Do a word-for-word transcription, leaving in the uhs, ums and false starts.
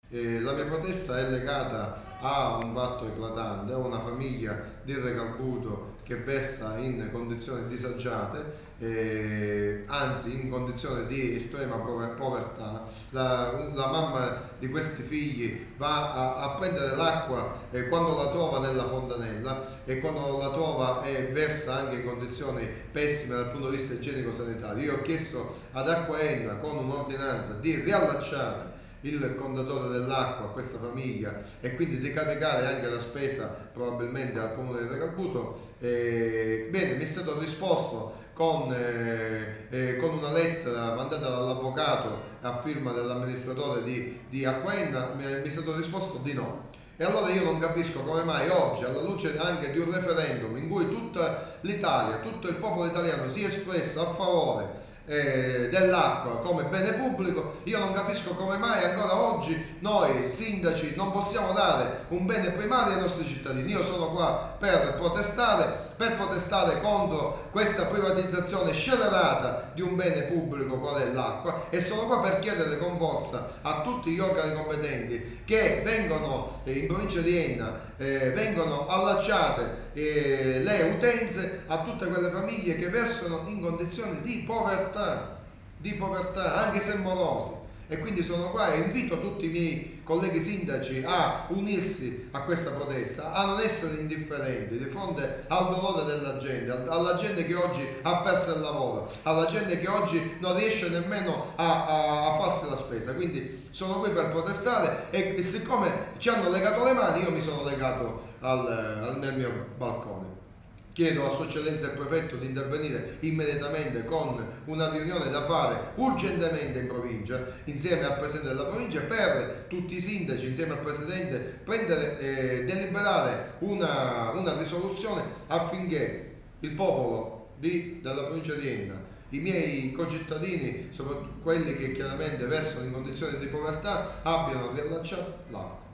Eh, la mia protesta è legata a un fatto eclatante, a una famiglia di Recalbuto che versa in condizioni disagiate, eh, anzi in condizioni di estrema povertà. La, la mamma di questi figli va a, a prendere l'acqua eh, quando la trova nella fontanella, e quando la trova eh, versa anche in condizioni pessime dal punto di vista igienico-sanitario. Io ho chiesto ad Acquaenna con un'ordinanza di riallacciare il contatore dell'acqua a questa famiglia e quindi di caricare anche la spesa probabilmente al comune di Recalbuto. Eh, bene, mi è stato risposto con, eh, eh, con una lettera mandata dall'avvocato a firma dell'amministratore di, di Acquaenna. Mi è, mi è stato risposto di no. E allora io non capisco come mai oggi, alla luce anche di un referendum in cui tutta l'Italia, tutto il popolo italiano si è espresso a favore Eh, dell'acqua come bene pubblico, io non capisco come mai ancora oggi noi sindaci non possiamo dare un bene primario ai nostri cittadini. Io sono qua per protestare, per protestare contro questa privatizzazione scellerata di un bene pubblico qual è l'acqua, e sono qua per chiedere con forza a tutti gli organi competenti che vengono eh, in provincia di Enna, eh, vengono allacciate eh, le utenze a tutte quelle famiglie che versano in condizioni di povertà, di povertà anche se morosi. E quindi sono qua e invito tutti i miei colleghi sindaci a unirsi a questa protesta, a non essere indifferenti di fronte al dolore della gente, alla gente che oggi ha perso il lavoro, alla gente che oggi non riesce nemmeno a, a, a farsi la spesa. Quindi sono qui per protestare e, e siccome ci hanno legato le mani, io mi sono legato al, al, nel mio balcone. Chiedo a Sua Eccellenza il Prefetto di intervenire immediatamente con una riunione da fare urgentemente in provincia, insieme al Presidente della provincia, per tutti i sindaci, insieme al Presidente, prendere e eh, deliberare una, una risoluzione affinché il popolo di, della provincia di Enna, i miei concittadini, soprattutto quelli che chiaramente versano in condizioni di povertà, abbiano riallacciato l'acqua.